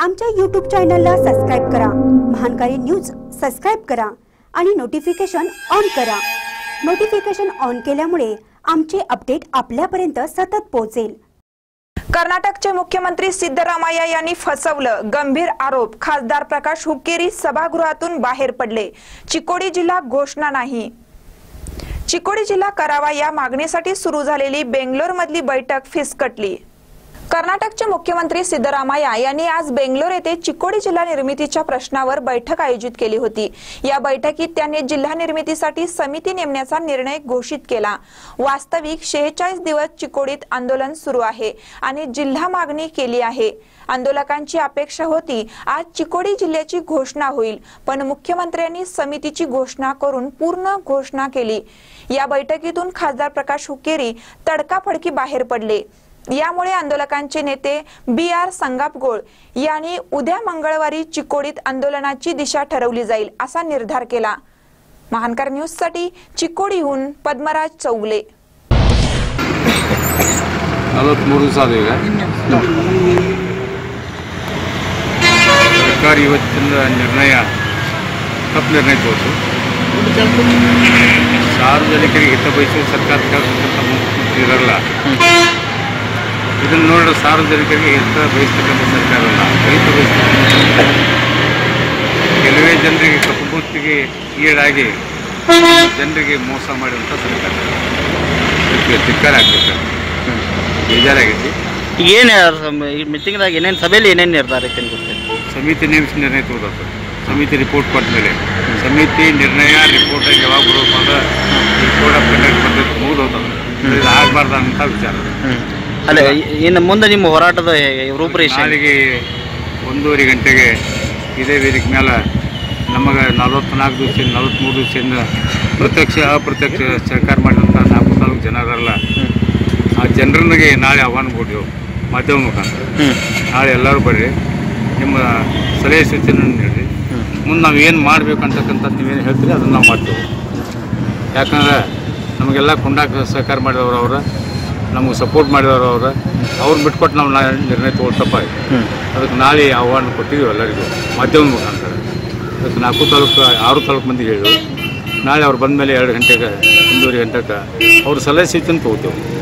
आमच्या YouTube चॅनलला subscribe करा, महानकारी न्यूज सबस्क्राइब करा आणि नोटिफिकेशन ऑन करा। नोटिफिकेशन ऑन केल्यामुळे आमचे अपडेट आपल्यापर्यंत सतत पोहोचेल। कर्नाटकचे मुख्यमंत्री सिद्धरामय्या यांनी फसवलं, गंभीर आरोप। खासदार प्रकाश हुक्केरी सभागृहातून बाहेर पडले। चिकोडी जिल्हा घोषणा नाही, चिकोडी जिल्हा करावा या मागणीसाठी सुरू झालेली बेंगलोरमधली बैठक फिसकटली। कर्नाटकचे मुख्यमंत्री सिद्धरामय्या यांनी आज बेंगलोर येथे चिकोडी जिल्हा निर्मितीच्या प्रश्नावर बैठक आयोजित केली होती। या बैठकीत त्यांनी जिल्हा निर्मितीसाठी समिती नेमण्याचा निर्णय घोषित केला। वास्तविक 46 दिवस चिकोडीत आंदोलन सुरू आहे आणि जिल्हा मागणी केली आहे। आंदोलकांची अपेक्षा होती आज चिकोडी जिल्ह्याची घोषणा होईल, पण मुख्यमंत्र्यांनी समितीची घोषणा करून पूर्ण घोषणा केली। या बैठकीतून खासदार प्रकाश हुक्केरी तडकाफडकी बाहेर पडले। यामुळे आंदोलकांचे नेते BR संगापगोळ यांनी उद्या मंगळवारी चिकोडीत आंदोलनाची दिशा ठरवली जाईल असा निर्धार केला। महानकर न्यूज साठी चिकोडीहून पद्मराज चौगले। 43 ಸಾಲ ಈಗ ಸರ್ಕಾರ ಇವತ್ತಿನ ನಿರ್ಣಯ ತಪ್ಪು ನಿರ್ಣಯ ತೋರಿತು। ಸಾರ್ವಜನಿಕರಿಗೆ ಹಿತ ಬಯಸುವ ಸರ್ಕಾರಕ್ಕೆ ಇರಲ್ಲ, ಇದನ್ನು ನೋಡಿದ್ರೆ ಸಾರ್ವಜನಿಕರಿಗೆ ಹಿತ ಬಯಸ್ತಕ್ಕಂಥ ಸರ್ಕಾರ ಅಲ್ಲ, ರೈತ ಬಯಸ್ತಕ್ಕಂಥ ಕೆಲವೇ ಜನರಿಗೆ ಕಪ್ಪುಗುತ್ತಿಗೆ ಈಡಾಗಿ ಜನರಿಗೆ ಮೋಸ ಮಾಡುವಂಥ ಸರ್ಕಾರ ಧಿಕ್ಕಾರ ಆಗಬೇಕು। ಬೇಜಾರಾಗೈತಿ। ಏನು ಮೀಟಿಂಗ್ದಾಗ ಏನೇನು ಸಭೆಯಲ್ಲಿ ಏನೇನು ನಿರ್ಧಾರ ಐತೆ ಗೊತ್ತಿಲ್ಲ। ಸಮಿತಿ ನೇಮಿಸಿ ನಿರ್ಣಯ ತಗೋಬೇಕು। ಸಮಿತಿ ರಿಪೋರ್ಟ್ ಕೊಟ್ಟ ಮೇಲೆ ಸಮಿತಿ ನಿರ್ಣಯ ರಿಪೋರ್ಟ್ ಯಾವಾಗ ಬರೋದು ಅಂದ್ರೆ ಕೋಡ್ ಆಫ್ ಕಂಡಕ್ಟ್ ಬರಬೇಕು, ಮುಗಿದೋದು ಇದು ಆಗಬಾರ್ದು ಅಂತ ವಿಚಾರ। ಅಲ್ಲ, ಇನ್ನು ಮುಂದೆ ನಿಮ್ಮ ಹೋರಾಟದ ರೂಪರೇಷೆ? ನಾಳೆಗೆ 1:30 ಗಂಟೆಗೆ ಇದೇ ವೇದಿಕೆ ಮೇಲೆ ನಮಗೆ 44 ದಿವಸದಿಂದ 43 ದಿವಸದಿಂದ ಪ್ರತ್ಯಕ್ಷ ಅಪ್ರತ್ಯಕ್ಷ ಸಹಕಾರ ಮಾಡಿದಂಥ 4 ತಾಲೂಕು ಜನರಲ್ಲ, ಆ ಜನರಿಗೆ ನಾಳೆ ಆಹ್ವಾನ ಕೊಟ್ಟಿವು ಮಾಧ್ಯಮ ಮುಖಾಂತರ। ನಾಳೆ ಎಲ್ಲರೂ ಬರ್ರಿ, ನಿಮ್ಮ ಸಲಹೆ ಸೂಚನೆ ನೀಡಿರಿ, ಮುಂದೆ ನಾವು ಏನು ಮಾಡಬೇಕಂತಕ್ಕಂಥದ್ದು ನೀವೇನು ಹೇಳ್ತೀರಿ ಅದನ್ನು ನಾವು ಮಾಡ್ತೇವೆ। ಯಾಕಂದ್ರೆ ನಮಗೆಲ್ಲ ಕೊಂಡಾಕ ಸಹಕಾರ ಮಾಡಿದವರು ಅವರ, ನಮಗೆ ಸಪೋರ್ಟ್ ಮಾಡಿದವರು ಅವ್ರು ಬಿಟ್ಕೊಟ್ಟು ನಾವು ನಿರ್ಣಯ ತಗೊಳ್ತಪ್ಪ। ಅದಕ್ಕೆ ನಾಳೆ ಆಹ್ವಾನ ಕೊಟ್ಟಿದ್ದೀವಿ ಎಲ್ಲರಿಗೂ ಮಾಧ್ಯಮ ಮುಖಾಂತರ। ಅದಕ್ಕೆ 4 ತಾಲೂಕು 6 ತಾಲೂಕು ಮಂದಿಗೆ ಹೇಳಿದ್ರು, ನಾಳೆ ಅವ್ರು ಬಂದ ಮೇಲೆ 2 ಗಂಟೆಗೆ 1:30 ಗಂಟೆಗೆ ಅವ್ರ ಸಲಹೆ ಸೂಚನೆ ತೊಗೋತೇವೆ।